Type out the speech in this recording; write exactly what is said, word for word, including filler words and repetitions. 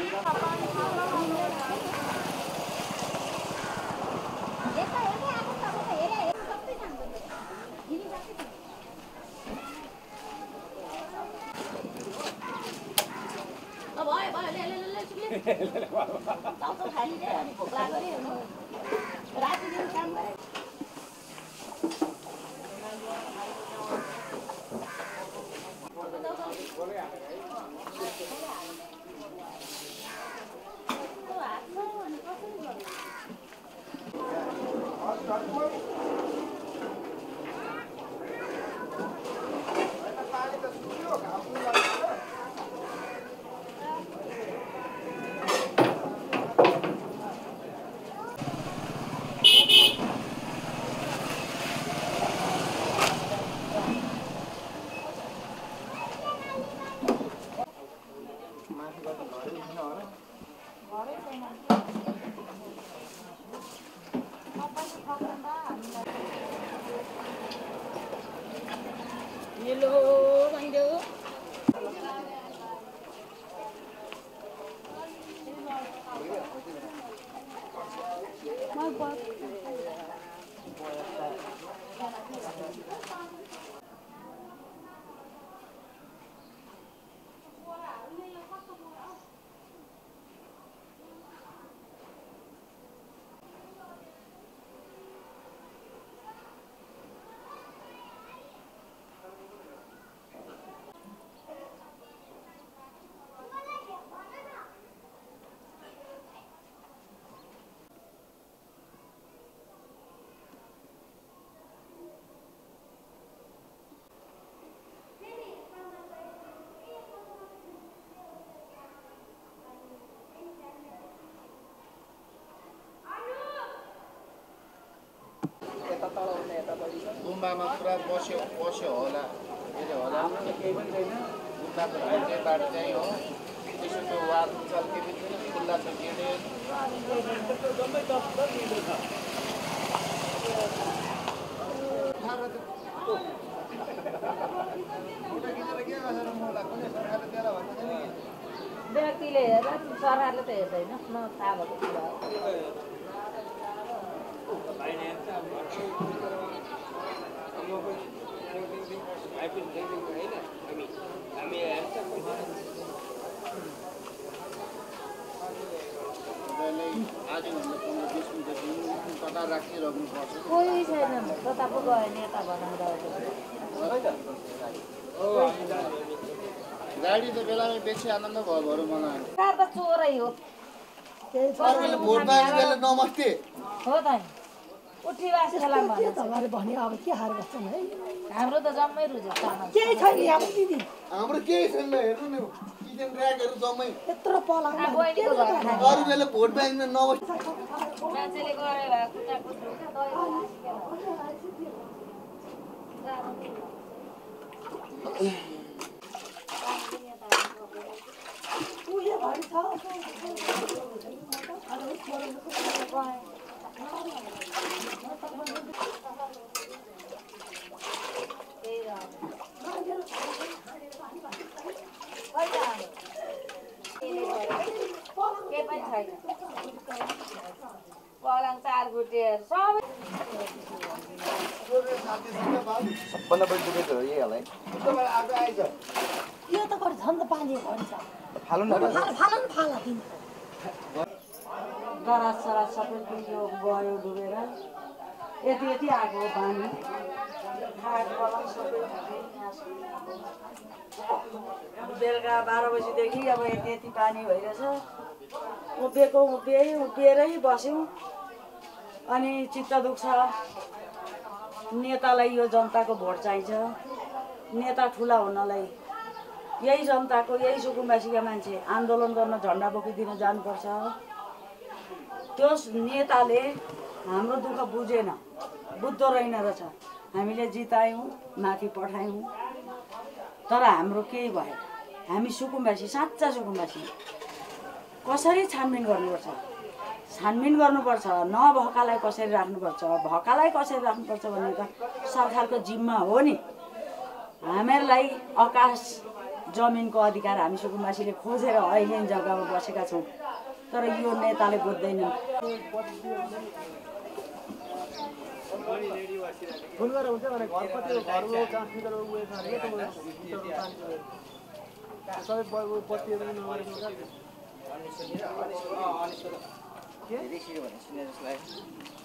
Tao thấy đấy, anh cũng làm cái này. Ra thì đi cam đấy. Hello, anh Đức. गुम्बामा पुरा बस्यो बस्यो होला त्यसले होला गुम्बाको भित्रै बाटो चाहिँ हो त्यसो त्यो वाल चल के पनि छैन खुल्ला छ गेटै व्यक्तिले हेर्दा सरकारले त हेर्दैन न थाहा भएको कुरा हो कोही छैन कता पो गयो नेता बनाउँदा गाडी त बेलामै बेसी आनन्द भयो भरौँ मलाई त चोरै हो भोट माग्ने बेला नमस्ते हो त उठीवास खेलाम के त भने अब के हार गर्छन् है हाम्रो त जम्मै रुझ्यो केही छैन यहाँ दिदी हाम्रो केही छैन हेर्नु न किचन र्याकहरू जम्मै यत्रो पलाङ अरू बेला भोट माग्ने नमस्ते मान्छेले गरे भए खुट्टा कुट्नु उयो भरि छ के पनि छैन पलङ चार गुटेर सबै सबभन्दा बढी दुखेको हो यही होला है यो त गरे झन् त पानी भरि छ फाल्नु न फाल न फाल दिन दराज सराज सबै यो गयो डुबेर यति यति आएको पानी बेलुका बाह्र बजीदेखि अब यति यति पानी भइरहेछ उभिएको उभिए उभिएरै बस्यौँ अनि चित्त दुख्छ नेतालाई यो जनताको भोट चाहिन्छ नेता ठुला हुनलाई यही जनताको यही सुकुम्बासीका मान्छे आन्दोलन गर्न झन्डा बोकिदिन जानुपर्छ त्यो नेताले हाम्रो दुःख बुझेन बुझ्दो रहेन रहेछ हामीले जितायौँ माथि पठायौँ तर हाम्रो केही भयो हामी सुकुम्बासी साँच्चा सुकुम्बासी कसरी छानबिन गर्नुपर्छ छानबिन गर्नुपर्छ नभएकालाई कसरी राख्नुपर्छ भएकालाई कसरी राख्नुपर्छ भन्ने त सरकारको जिम्मा हो नि हामीहरूलाई आकाश जमिनको अधिकार हामी सुकुम्बासीले खोजेर अहिले जग्गामा बसेका छौँ तर यो नेताले बुझ्दैनन् फोन गरेर हुन्छ भने घर कति घरको ट्रान्समिटर उयो छ अरे त्यो सबै बत्तीहरू नगरेको के?